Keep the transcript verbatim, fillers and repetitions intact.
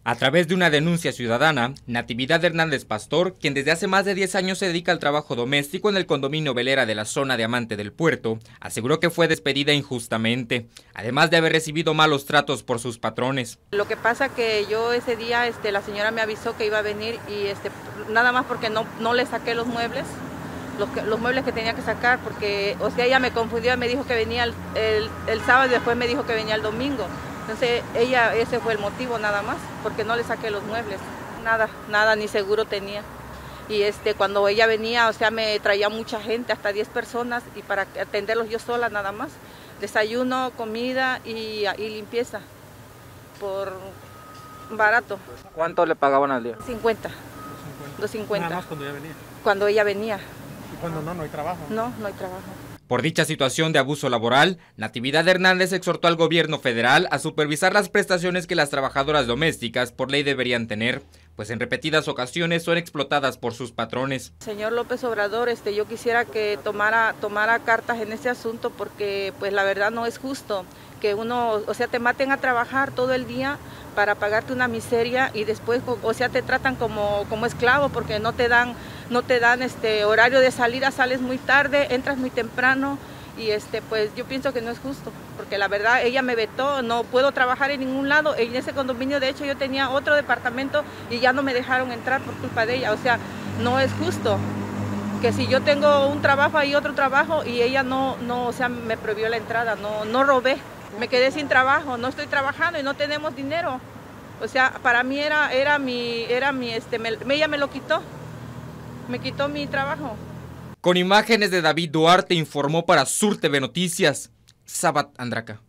A través de una denuncia ciudadana, Natividad Hernández Pastor, quien desde hace más de diez años se dedica al trabajo doméstico en el condominio Velera de la zona de Amante del Puerto, aseguró que fue despedida injustamente, además de haber recibido malos tratos por sus patrones. Lo que pasa que yo ese día, este, la señora me avisó que iba a venir y este, nada más porque no, no le saqué los muebles, los, que, los muebles que tenía que sacar, porque o sea, ella me confundió, me dijo que venía el, el, el sábado y después me dijo que venía el domingo. Entonces ella, ese fue el motivo nada más, porque no le saqué los muebles, nada, nada, ni seguro tenía. Y este, cuando ella venía, o sea, me traía mucha gente, hasta diez personas, y para atenderlos yo sola nada más. Desayuno, comida y, y limpieza, por barato. ¿Cuánto le pagaban al día? cincuenta. doscientos cincuenta. Nada más cuando ella venía. Cuando ella venía. ¿Y cuando no, no hay trabajo? No, no hay trabajo. Por dicha situación de abuso laboral, Natividad Hernández exhortó al gobierno federal a supervisar las prestaciones que las trabajadoras domésticas por ley deberían tener, pues en repetidas ocasiones son explotadas por sus patrones. Señor López Obrador, este, yo quisiera que tomara, tomara cartas en este asunto porque pues la verdad no es justo que uno, o sea, te maten a trabajar todo el día para pagarte una miseria y después, o sea, te tratan como, como esclavo porque no te dan, no te dan este horario de salida, sales muy tarde, entras muy temprano y este, pues yo pienso que no es justo, porque la verdad ella me vetó, no puedo trabajar en ningún lado, en ese condominio de hecho yo tenía otro departamento y ya no me dejaron entrar por culpa de ella, o sea, no es justo que si yo tengo un trabajo ahí otro trabajo y ella no, no, o sea, me prohibió la entrada, no, no robé. Me quedé sin trabajo, no estoy trabajando y no tenemos dinero. O sea, para mí era, era mi, era mi, este, me, ella me lo quitó, me quitó mi trabajo. Con imágenes de David Duarte informó para Sur T V Noticias, Sabat Andraca.